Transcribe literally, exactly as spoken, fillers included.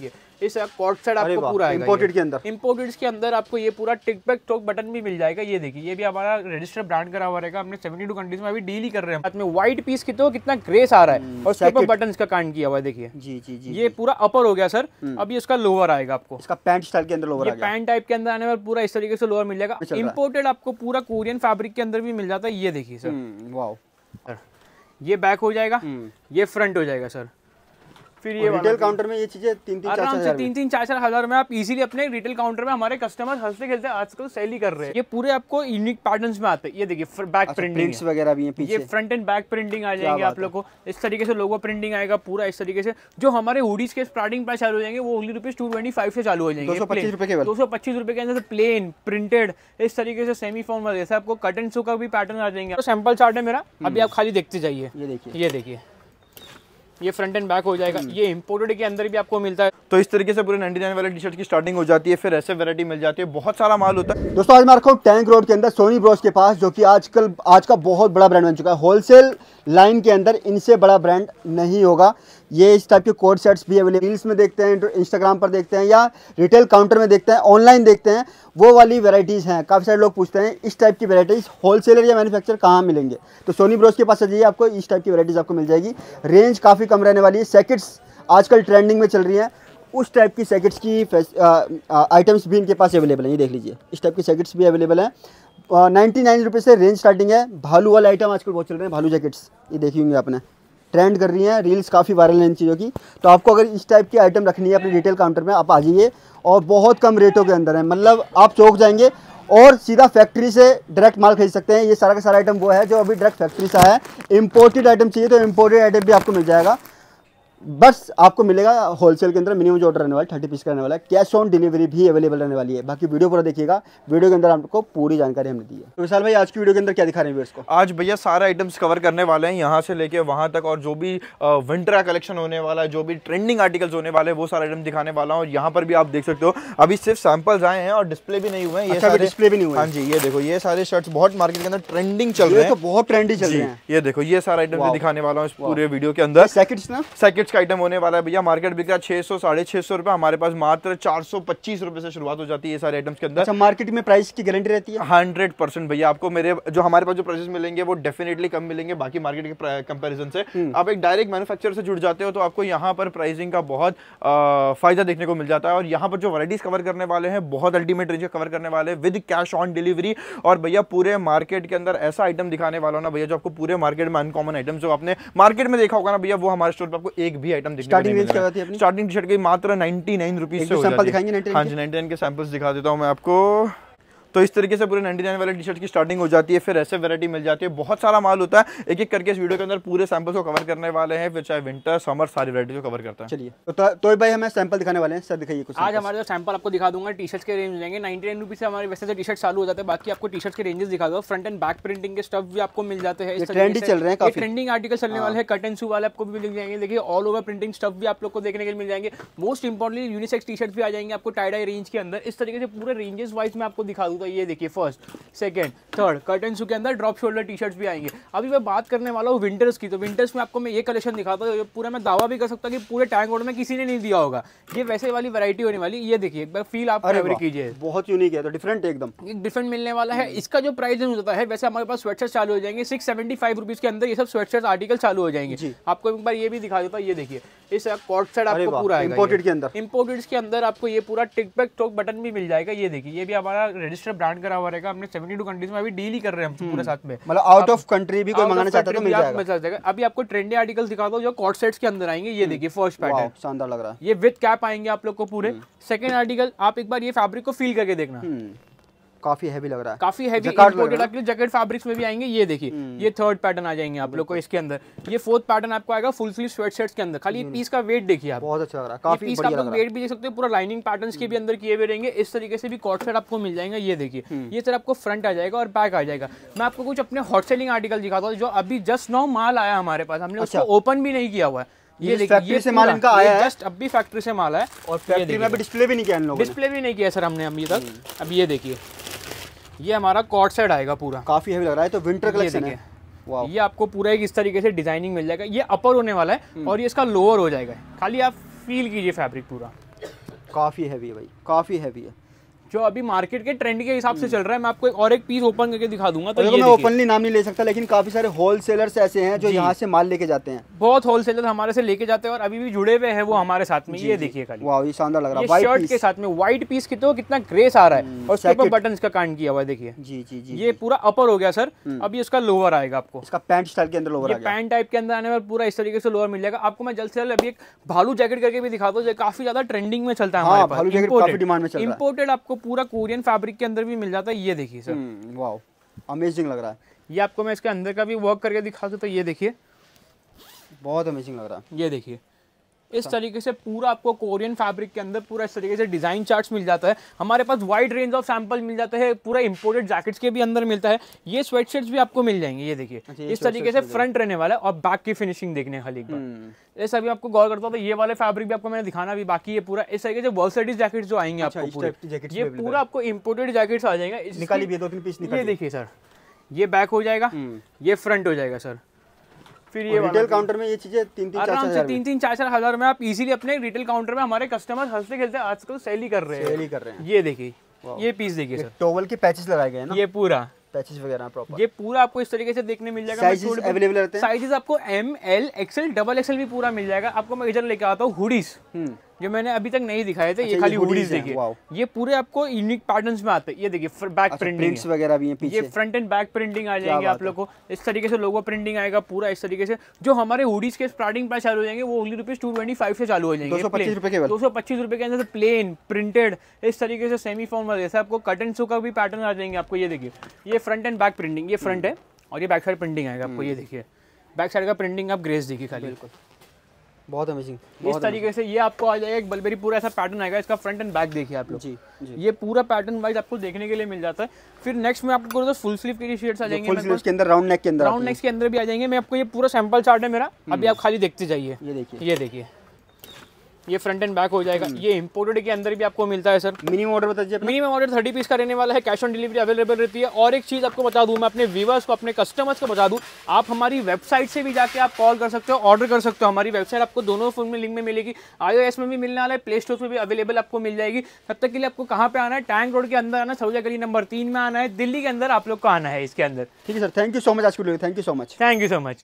देखिए इस cord set आपको पूरा आएगा इंपोर्टेड के अंदर। इंपोर्टेड के अंदर आपको ये पूरा टिक बैक टॉक बटन भी मिल जाएगा। ये देखिए ये भी हमारा रजिस्टर ब्रांड करा हुआ रहेगा। हमने बहत्तर कंट्रीज में अभी डील ही कर रहे हैं। साथ में व्हाइट पीस की तो कितना ग्रेस आ रहा है और उसके ऊपर बटन का कांड किया हुआ है। देखिए जी जी जी ये पूरा अपर हो गया सर। अभी इसका लोअर आएगा आपको, इसका पैंट स्टाइल के अंदर लोअर ये पैंट टाइप के अंदर आने वाला पूरा इस तरीके से लोअर मिल जाएगा। इंपोर्टेड आपको पूरा कोरियन फैब्रिक के अंदर भी मिल जाता है। ये देखिए सर, वाओ, ये बैक हो जाएगा, ये फ्रंट हो जाएगा सर। फिर ये रिटेल काउंटर में ये चीजें तीन तीन चार चार तीन तीन चार चार हजार में आप इजीली अपने रिटेल काउंटर में हमारे कस्टमर हंसते खेलते आजकल सेल ही कर रहे हैं। ये पूरे आपको यूनिक पैटर्न्स में आते हैं। ये देखिए बैक प्रिंटिंग वगैरह भी है पीछे, ये फ्रंट एंड बैक प्रिंटिंग आ जाएंगे आप लोग को। इस तरीके से लोगो प्रिंटिंग आएगा पूरा इस तरीके से। जो हमारे हुडीज के स्टार्टिंग प्राइस चालू हो जाएंगे वो only rupees two twenty five से चालू हो जाएंगे। दो सौ पच्चीस रुपए के अंदर प्लेन प्रिंटेड इस तरीके से सेमी फॉर्मल जैसे आपको कट एंड सू का भी पैटर्न आ जाएंगे। तो सैंपल चार्ट है मेरा, अभी आप खाली देखते जाइए। ये देखिए ये देखिए ये फ्रंट एंड बैक हो जाएगा। ये इंपोर्टेड के अंदर भी आपको मिलता है। तो इस तरीके से पूरे निन्यानवे वाले टी शर्ट की स्टार्टिंग हो जाती है, फिर ऐसे वैरायटी मिल जाती है, बहुत सारा माल होता है। दोस्तों आज मैं रखा हूँ टैंक रोड के अंदर सोनी ब्रोस के पास, जो कि आजकल आज का बहुत बड़ा ब्रांड बन चुका है। होलसेल लाइन के अंदर इनसे बड़ा ब्रांड नहीं होगा। ये इस टाइप के कोड सेट्स भी अवेलेबल रील्स में देखते हैं, इंस्टाग्राम पर देखते हैं या रिटेल काउंटर में देखते हैं, ऑनलाइन देखते हैं, वो वाली वेराइटीज़ हैं। काफ़ी सारे लोग पूछते हैं इस टाइप की वेराइटीज़ होलसेलर या मैन्युफैक्चर कहाँ मिलेंगे, तो सोनी ब्रोस के पास आ जाइए, आपको इस टाइप की वेराइटीज़ आपको मिल जाएगी। रेंज काफ़ी कम रहने वाली है। सैकेट्स आजकल ट्रेंडिंग में चल रही हैं, उस टाइप की सैकेट्स की आइटम्स भी इनके पास अवेलेबल हैं। ये देख लीजिए इस टाइप की सैकेट्स भी अवेलेबल हैं। नाइन्टी नाइन रुपये से रेंज स्टार्टिंग है। भालू वाला आइटम आजकल बहुत चल रहे हैं, भालू जैकेट्स, ये देखी होंगे आपने, ट्रेंड कर रही हैं, रील्स काफ़ी वायरल हैं इन चीज़ों की। तो आपको अगर इस टाइप की आइटम रखनी है अपने रिटेल काउंटर में, आप आ जाइए, और बहुत कम रेटों के अंदर है। मतलब आप चौक जाएंगे और सीधा फैक्ट्री से डायरेक्ट माल खरीद सकते हैं। ये सारा का सारा आइटम वो है जो अभी डायरेक्ट फैक्ट्री से है। इंपोर्टेड आइटम चाहिए तो इंपोर्टेड आइटम भी आपको मिल जाएगा। बस आपको मिलेगा होलसेल के अंदर, मिनिमम जो ऑर्डर रहने वाला है थर्टी पीस का रहने वाला है। कैश ऑन डिलीवरी भी अवेलेबल रहने वाली है। बाकी वीडियो पूरा देखिएगा, वीडियो के अंदर आपको पूरी जानकारी हमने दी है। तो विशाल भाई आज की वीडियो के अंदर क्या दिखा रहे हैं इसको? आज भैया सारे आइटम्स कवर करने वाले हैं, यहाँ से लेके वहाँ तक, और जो भी विंटर कलेक्शन होने वाला है, जो भी ट्रेंडिंग आर्टिकल्स होने वाले हैं, वो सारे आइटम दिखाने वाला हूँ। और यहाँ पर भी आप देख सकते हो अभी सिर्फ सैंपल्स आए हैं और डिस्प्ले भी नहीं हुए हैं। ये सारे डिस्प्ले भी नहीं हुए। हाँ जी, ये देखो ये सारे शर्ट्स बहुत मार्केट के अंदर ट्रेंडिंग चल रहे हैं, बहुत ट्रेंडी चल रहे हैं। ये देखो ये सारा आइटम दिखाने वाला हूँ इस पूरे वीडियो के अंदर। सैकेट्स ना, सैकेट्स का आइटम होने वाला है भैया। मार्केट बिक रहा है छह सौ साढ़े छह सौ रुपए, हमारे पास मात्र चार सौ पच्चीस रुपए से शुरुआत हो जाती है ये सारे आइटम्स के अंदर। अच्छा, मार्केट में प्राइस की गारंटी रहती है? हंड्रेड परसेंट भैया। आपको मेरे जो हमारे पास जो प्राइसेस मिलेंगे वो डेफिनेटली कम मिलेंगे बाकी मार्केट के कंपैरिजन से। आप एक डायरेक्ट मैन्युफैक्चरर से जुड़ जाते हो तो आपको यहाँ पर प्राइसिंग का बहुत आ, फायदा देखने को मिल जाता है। और यहाँ पर जो वैराइटीज कवर करने वाले हैं बहुत अल्टीमेट रेंज कवर करने वाले हैं विद कैश ऑन डिलीवरी। और भैया पूरे मार्केट के अंदर ऐसा आइटम दिखाने वाला ना भैया जो आपको पूरे मार्केट में अनकॉमन आइटम जो आपने मार्केट में देखा होगा ना भैया, वो हमारे स्टोर पर आपको एक भी आइटम दिखने को नहीं मिलेगा। स्टार्टिंग टी शर्ट की मात्र नाइन्टी नाइन रुपीज से हो जाती है। हाँ जी, नाइन्टी नाइन के सैंपल्स दिखा देता हूँ मैं आपको। तो इस तरीके से पूरे निन्यानवे वाले टी शर्ट की स्टार्टिंग हो जाती है, फिर ऐसे वैरायटी मिल जाती है, बहुत सारा माल होता है। एक एक करके इस वीडियो के अंदर पूरे सैंपल्स को कवर करने वाले हैं, फिर चाहे विंटर समर सारी वैरायटी को कवर करता है। चलिए तो तो भाई हमें सैंपल दिखाने वाले हैं, सर दिखाइए कुछ। आज हमारे जो सैंपल आपको दिखा दूंगा टी शर्ट के रेंज मिलेंगे नाइन्टी नाइन रुपीज से हमारे वैसे से टी शर्ट चालू हो जाते हैं। बाकी आपको टी शर्ट के रेंजेस दिखा दो, फ्रंट एंड बैक प्रिंटिंग के स्टफ भी आपको मिल जाते हैं। ट्रेंडी चल रहे हैं, काफी ट्रेंडिंग आर्टिकल चलने वाले हैं। कट एंड शू वाले आपको भी मिल जाएंगे। देखिए ऑल ओवर प्रिंटिंग स्टफ भी आप लोग को देखने के लिए मिल जाएंगे। Most importantly unisex T shirt भी आ जाएंगे आपको टाई डाई रेंज के अंदर। इस तरीके से पूरे रेंजेस वाइज मैं आपको दिखा दूंगा। ये देखिए first second third cut and shoe के अंदर ड्रॉप शोल्डर टी शर्ट्स भी आएंगे। अभी मैं बात करने वाला हूँ विंटर्स की, तो विंटर्स में आपको मैं ये कलेक्शन दिखाता हूँ पूरा मैं दावा भी कर सकता हूँ कि पूरे टैंक रोड में किसी ने नहीं दिया होगा। ये वैसे वाली वैरायटी होने वाली। ये देखिए एक बार फील आप फैब्रिक कीजिए, बहुत यूनिक है, तो डिफरेंट एकदम एक डिफरेंट मिलने वाला है। इसका जो प्राइस हो जाता है वैसे हमारे पास स्वेटशर्ट चालू हो जाएंगे सिक्स सेवेंटी फाइव रुपीज के अंदर। ये सब स्वेटशर्ट आर्टिकल चालू हो जाएंगे। आपको एक बार ये भी दिखा देता हूँ। ये देखिए इस कॉर्ड सेट आपको पूरा आएगा इंपोर्टेड के अंदर। इंपोर्टेड के अंदर आपको ये पूरा टिक बैक टॉक बटन भी मिल जाएगा। ये देखिए ये भी हमारा रजिस्टर ब्रांड करा हुआ रहेगा। हमने बहत्तर कंट्रीज में अभी डील ही कर रहे हैं पूरे साथ में। मतलब आउट ऑफ कंट्री भी कोई मंगाना चाहता है तो मिल जाएगा। अभी आपको ट्रेंडी आर्टिकल दिखाता हूँ जो कॉर्ड सेट्स के अंदर आएंगे। ये देखिए फर्स्ट पैटर्न शानदार लग रहा है। ये विद कैप आएंगे आप लोग को पूरे। सेकंड आर्टिकल आप एक बार ये फैब्रिक को फील करके देखना, काफी हैवी लग रहा है, काफी हैवी इंपोर्टेड जैकेट फैब्रिक्स में भी आएंगे। ये देखिए ये थर्ड पैटर्न आ जाएंगे आप लोग को इसके अंदर। ये फोर्थ पैटर्न आपको आएगा फुल स्लीव स्वेट शर्ट्स के अंदर। खाली पीस का वेट देखिए आप, बहुत अच्छा लग रहा है, काफी पीस का आप लोग वेट भी देख सकते हो। पूरा लाइनिंग पैटर्न्स के भी अंदर किए हुए रहेंगे। इस तरीके से भी कॉर्ड सेट आपको मिल जाएगा। ये देखिए ये सर आपको फ्रंट आ जाएगा और बैक आ जाएगा। मैं आपको कुछ अपने हॉट सेलिंग आर्टिकल दिखाता हूँ जो अभी जस्ट नाउ माल आया हमारे पास, हमने उसको ओपन भी नहीं किया हुआ है। ये देखिए ये से माल इनका आया है, जस्ट अभी फैक्ट्री से माल है और फैक्ट्री में अभी डिस्प्ले भी नहीं किया इन लोगों ने, डिस्प्ले भी नहीं किया सर हमने अभी तक। अब ये देखिए ये हमारा कॉर्ड सेट आएगा पूरा, काफी हैवी लग रहा है। तो विंटर कलेक्शन है, वाह। ये आपको पूरा एक इस तरीके से डिजाइनिंग मिल जाएगा। ये अपर होने वाला है और ये इसका लोअर हो जाएगा। खाली आप फील कीजिए फैब्रिक पूरा। काफी हैवी है भाई, काफी हैवी है, जो अभी मार्केट के ट्रेंड के हिसाब से चल रहा है। मैं आपको एक और एक पीस ओपन करके दिखा दूंगा। तो देखो मैं ओपनली नाम नहीं ले सकता, लेकिन काफी सारे होलसेलर्स ऐसे हैं जो यहाँ से माल लेके जाते हैं। बहुत होलसेलर हमारे से लेके जाते हैं और अभी भी जुड़े हुए हैं वो हमारे साथ में। ये देखिए खाली, वाह ये शानदार लग रहा है, ये शर्ट के साथ में व्हाइट पीस की तो कितना ग्रेस आ रहा है और उसके ऊपर बटन का कांड किया हुआ है। देखिए जी जी जी, ये पूरा अपर हो गया सर। अभी इसका लोअर आएगा आपको, इसका पैंट स्टाइल के अंदर लोअर आ गया। पैंट टाइप के अंदर आने पर पूरा इस तरीके से लोअर मिल जाएगा आपको। मैं जल्द से जल्द अभी एक भालू जैकेट करके भी दिखा दूं, जो काफी ज्यादा ट्रेंडिंग में चलता है हमारे पास। भालू जैकेट काफी डिमांड में चल रहा है। इंपोर्टेड आपको पूरा कोरियन फैब्रिक के अंदर भी मिल जाता है। ये देखिए सर, वाओ अमेजिंग लग रहा है। ये आपको मैं इसके अंदर का भी वर्क करके दिखा दूं तो ये देखिए, बहुत अमेजिंग लग रहा है। ये देखिए इस तरीके से पूरा आपको कोरियन फैब्रिक के अंदर पूरा इस तरीके से डिजाइन चार्ट्स मिल जाता है। हमारे पास वाइड रेंज ऑफ सैंपल मिल जाते हैं, पूरा इंपोर्टेड जैकेट्स के भी अंदर मिलता है। ये स्वेटशर्ट्स भी आपको मिल जाएंगे। ये देखिए इस तरीके से फ्रंट रहने वाला है और बैक की फिनिशिंग देखने खाली एक बार। ऐसा भी आपको गौर करता हूँ तो ये वाले फैब्रिक भी आपको मैंने दिखाना भी बाकी है। पूरा इस तरीके से वर्सटाइल जैकेट्स जो आएंगे आपको पूरे, ये पूरा आपको इंपोर्टेड जैकेट्स आ जाएंगे। निकाली भी दो तीन पीस निकाली। ये देखिए सर, ये बैक हो जाएगा, ये फ्रंट हो जाएगा सर। फिर ये रिटेल काउंटर में ये चीजें तीन तीन चार चार तीन तीन चार चार हजार में आप इजीली अपने रिटेल काउंटर में हमारे कस्टमर हंसते खेलते आजकल सेल ही कर रहे हैं सेल ही कर रहे हैं। ये देखिए ये पीस देखिए सर, टॉवल के पैचेस लगाए गए हैं ना, ये पूरा पैचेस वगैरह प्रॉपर। ये पूरा आपको इस तरीके से देखने मिल जाएगा। साइजेस अवेलेबल रहते हैं, साइजेस आपको M L XL double XL भी पूरा मिल जाएगा आपको। मैं इधर लेके आता हूँ हुडीज, जो मैंने अभी तक नहीं दिखाए थे। ये खाली हुडीज देखिए, ये पूरे आपको यूनिक पैटर्न्स में आते हैं। ये देखिए बैक प्रिंटिंग वगैरह भी है पीछे, ये फ्रंट एंड बैक प्रिंटिंग आ जाएंगे आप लोग को। इस तरीके से लोगो प्रिंटिंग आएगा पूरा इस तरीके से। जो हमारे हुडीज के स्टार्टिंग प्राइस चालू हो जाएंगे वो only rupees two twenty five से चालू हो जाएंगे। दो सौ पच्चीस रुपए केवल, दो सौ पच्चीस रुपए के अंदर प्लेन प्रिंटेड इस तरीके से सेमी फॉर्मल जैसे आपको कट एंड सू का भी पैटर्न आ जाएंगे आपको। ये देखिए ये फ्रंट एंड बैक प्रिंटिंग, ये फ्रंट है और ये बैक साइड प्रिंटिंग आएगा आपको। ये देखिए बैक साइड का प्रिंटिंग आप ग्रेस देखिए खाली, बहुत अमेजिंग। इस तरीके से ये आपको आ जाएगा एक बलबेरी पूरा ऐसा पैटर्न आएगा। इसका फ्रंट एंड बैक देखिए आप लोग जी, जी। ये पूरा पैटर्न वाइज आपको देखने के लिए मिल जाता है। फिर नेक्स्ट में आपको तो फुल स्लीव की शर्ट्स आ जाएंगे, फुल स्लीव के अंदर राउंड नेक के अंदर राउंड नेक के अंदर भी आ जाएंगे। मैं आपको ये पूरा सैंपल चार्ट है मेरा, अभी आप खाली देखते जाइए। ये देखिए ये देखिए ये फ्रंट एंड बैक हो जाएगा। ये इंपोर्टेड के अंदर भी आपको मिलता है सर। मिनिमम ऑर्डर बता दीजिए। मिनिमम ऑर्डर थर्टी पीस का रहने वाला है, कैश ऑन डिलीवरी अवेलेबल रहती है। और एक चीज़ आपको बता दूं, मैं अपने व्यूवर्स को अपने कस्टमर्स को बता दूं, आप हमारी वेबसाइट से भी जाके आप कॉल कर सकते हो, ऑर्डर कर सकते हो। हमारी वेबसाइट आपको दोनों फोन में लिंक में मिलेगी, आईओएस में भी मिलने वाला है, प्ले स्टोर में भी अवेलेबल आपको मिल जाएगी। तब तक के लिए आपको कहाँ पे आना है, टैंक रोड के अंदर आना, सऊजा गली नंबर तीन में आना है, दिल्ली के अंदर आप लोग को आना है इसके अंदर। ठीक है sir, thank you so much आज के लिए, thank you so much, thank you so much.